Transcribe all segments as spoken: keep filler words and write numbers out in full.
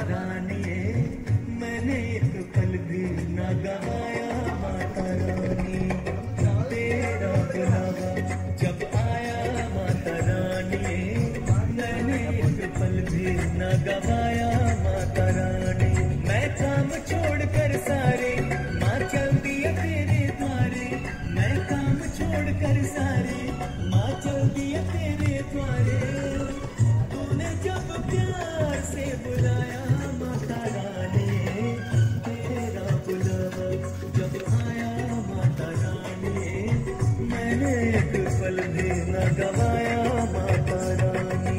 रानी मैंने एक पल भी न गवाया माता रानी, तेरा बुलावा जब आया माता रानी, मैंने एक पल भी न गवाया माता रानी। मैं काम छोड़ कर सारे माँ चल दिया तेरे द्वारे, मैं काम छोड़ कर सारे माँ चल दिया तेरे द्वारे। तूने जब प्यार से बुलाया माता रानी, तेरा बुलावा जब आया माता रानी, मैंने एक पल भी न गवाया माता रानी।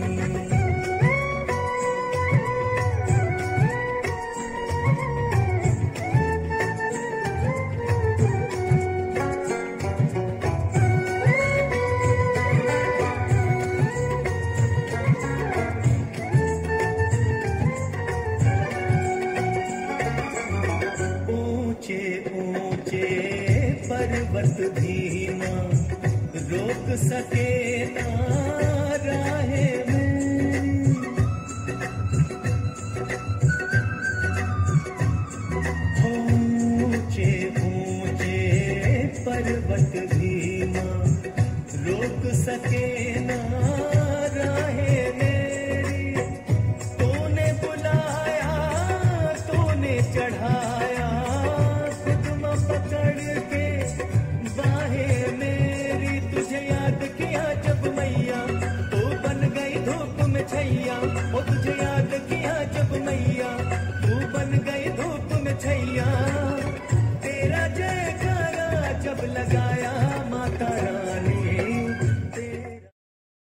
ऊंचे ऊंचे पर्वत भी ना रोक सके ना राहे में, ऊंचे ऊंचे पर्वत भी ना रोक सके ना राहे मेरी। तूने बुलाया तूने चढ़ाया कदम पकड़ के बाहें मेरी, तुझे याद किया जब मैया तो बन गई धूप में छैया।